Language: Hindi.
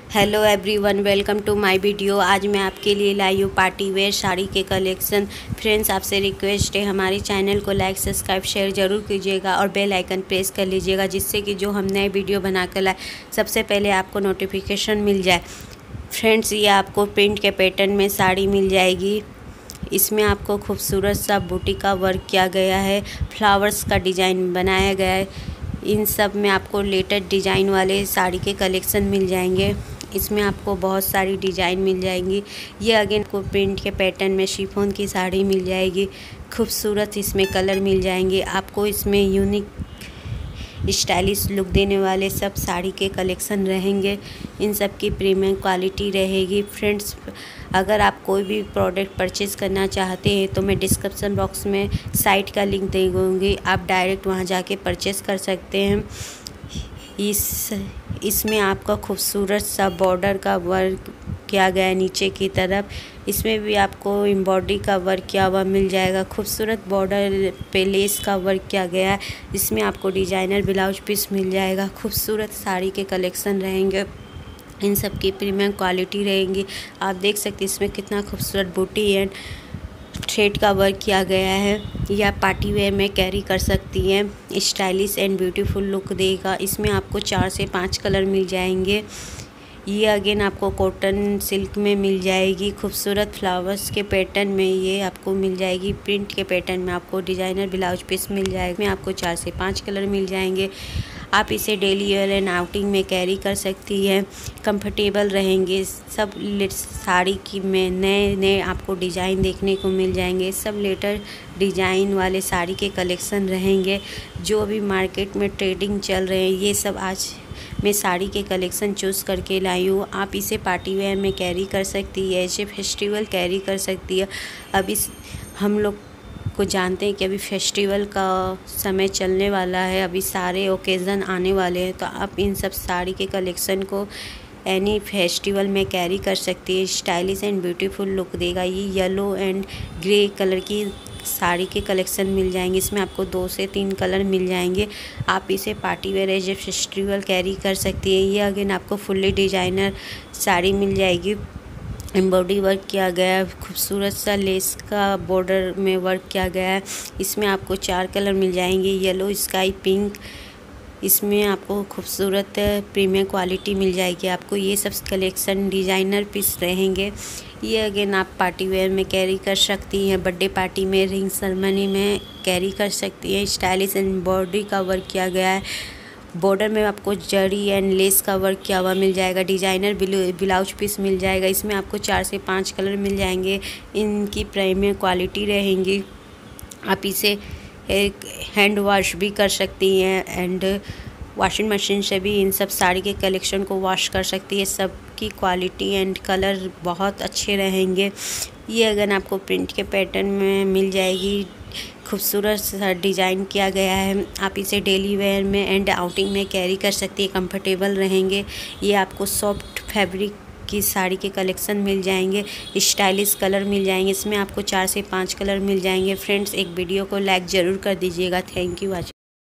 Hello everyone, welcome to my video. आज मैं आपके लिए लाई हूँ पार्टी वेयर साड़ी के कलेक्शन। फ्रेंड्स, आपसे रिक्वेस्ट है हमारे चैनल को लाइक सब्सक्राइब शेयर ज़रूर कीजिएगा और बेल आइकन प्रेस कर लीजिएगा, जिससे कि जो हम नए वीडियो बना कर लाए सबसे पहले आपको नोटिफिकेशन मिल जाए। फ्रेंड्स, ये आपको प्रिंट के पैटर्न में साड़ी मिल जाएगी। इसमें आपको खूबसूरत सा बूटी का वर्क किया गया है, फ्लावर्स का डिज़ाइन बनाया गया है। इन सब में आपको लेटेस्ट डिज़ाइन वाले साड़ी के कलेक्शन मिल जाएंगे। इसमें आपको बहुत सारी डिज़ाइन मिल जाएंगी। ये अगेन को प्रिंट के पैटर्न में शिफॉन की साड़ी मिल जाएगी। खूबसूरत इसमें कलर मिल जाएंगे। आपको इसमें यूनिक स्टाइलिश लुक देने वाले सब साड़ी के कलेक्शन रहेंगे। इन सब की प्रीमियम क्वालिटी रहेगी। फ्रेंड्स, अगर आप कोई भी प्रोडक्ट परचेज़ करना चाहते हैं तो मैं डिस्क्रिप्शन बॉक्स में साइट का लिंक दे दूँगी, आप डायरेक्ट वहां जाके परचेज़ कर सकते हैं। इसमें आपका खूबसूरत सा बॉर्डर का वर्क किया गया है नीचे की तरफ। इसमें भी आपको एम्ब्रॉयडरी का वर्क किया हुआ मिल जाएगा। खूबसूरत बॉर्डर पे लेस का वर्क किया गया है। इसमें आपको डिजाइनर ब्लाउज पीस मिल जाएगा। खूबसूरत साड़ी के कलेक्शन रहेंगे। इन सब की प्रीमियम क्वालिटी रहेंगी। आप देख सकते हैं इसमें कितना खूबसूरत बूटी एंड थ्रेड का वर्क किया गया है। यह आप पार्टी वेयर में कैरी कर सकती हैं। स्टाइलिश एंड ब्यूटीफुल लुक देगा। इसमें आपको 4 से 5 कलर मिल जाएंगे। ये अगेन आपको कॉटन सिल्क में मिल जाएगी। खूबसूरत फ्लावर्स के पैटर्न में ये आपको मिल जाएगी। प्रिंट के पैटर्न में आपको डिज़ाइनर ब्लाउज पीस मिल जाएगा। इसमें आपको 4 से 5 कलर मिल जाएंगे। आप इसे डेली वेयर एंड आउटिंग में कैरी कर सकती हैं। कंफर्टेबल रहेंगे। सब साड़ी की में नए नए आपको डिज़ाइन देखने को मिल जाएंगे। सब लेटेस्ट डिज़ाइन वाले साड़ी के कलेक्शन रहेंगे। जो भी मार्केट में ट्रेडिंग चल रहे हैं, ये सब आज मैं साड़ी के कलेक्शन चूज़ करके लाई हूँ। आप इसे पार्टी वेयर में कैरी कर सकती है, ऐसे फेस्टिवल कैरी कर सकती है। अभी हम लोग को जानते हैं कि अभी फेस्टिवल का समय चलने वाला है, अभी सारे ओकेज़न आने वाले हैं, तो आप इन सब साड़ी के कलेक्शन को एनी फेस्टिवल में कैरी कर सकती है। स्टाइलिश एंड ब्यूटीफुल लुक देगा। ये येलो एंड ग्रे कलर की साड़ी के कलेक्शन मिल जाएंगे। इसमें आपको 2 से 3 कलर मिल जाएंगे। आप इसे party wear as a festival carry कर सकती है। ये अगेन आपको फुल्ली डिजाइनर साड़ी मिल जाएगी। एम्ब्रॉयडरी वर्क किया गया है। खूबसूरत सा लेस का बॉर्डर में वर्क किया गया है। इसमें आपको 4 कलर मिल जाएंगे, येलो, स्काई पिंक। इसमें आपको खूबसूरत प्रीमियम क्वालिटी मिल जाएगी। आपको ये सब कलेक्शन डिज़ाइनर पीस रहेंगे। ये अगेन आप पार्टी वेयर में कैरी कर सकती हैं। बर्थडे पार्टी में, रिंग सेरेमनी में कैरी कर सकती हैं। स्टाइलिश एम्ब्रॉयडरी का वर्क किया गया है। बॉर्डर में आपको जरी एंड लेस का वर्क किया हुआ मिल जाएगा। डिज़ाइनर ब्लाउज पीस मिल जाएगा। इसमें आपको 4 से 5 कलर मिल जाएंगे। इनकी प्रीमियम क्वालिटी रहेंगी। आप इसे एक हैंड वॉश भी कर सकती हैं एंड वॉशिंग मशीन से भी इन सब साड़ी के कलेक्शन को वॉश कर सकती है। सब की क्वालिटी एंड कलर बहुत अच्छे रहेंगे। ये अगर आपको प्रिंट के पैटर्न में मिल जाएगी। खूबसूरत सा डिज़ाइन किया गया है। आप इसे डेली वेयर में एंड आउटिंग में कैरी कर सकती है। कंफर्टेबल रहेंगे। ये आपको सॉफ्ट फैब्रिक की साड़ी के कलेक्शन मिल जाएंगे। स्टाइलिश कलर मिल जाएंगे। इसमें आपको 4 से 5 कलर मिल जाएंगे। फ्रेंड्स, एक वीडियो को लाइक ज़रूर कर दीजिएगा। Thank you.